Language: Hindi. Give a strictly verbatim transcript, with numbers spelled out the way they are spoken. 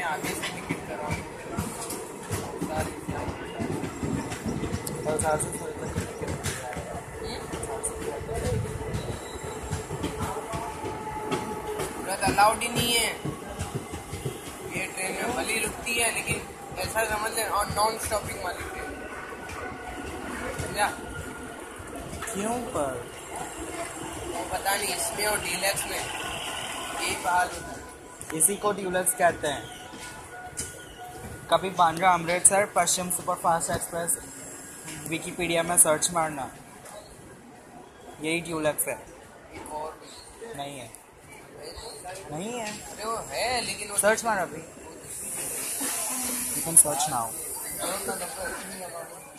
आगे से टिकट कराओ और चार सौ अलाउड ही नहीं है ये ट्रेन में, भली रुकती है लेकिन ऐसा समझ लें, और नॉन स्टॉपिंग वाली ट्रेन, समझा? क्यों पर वो पता नहीं, इसमें और डीलक्स में यही हाल होता है। इसी को ड्यूलक्स कहते हैं। कभी Bandra Amritsar Paschim superfast express Wikipedia में सर्च मारना, यही ड्यूलक्स है। एक और नहीं है, नहीं है, अरे वो है लेकिन वो सर्च मार अभी, यू कैन सर्च नाउ। दोनों का नंबर नहीं लगा।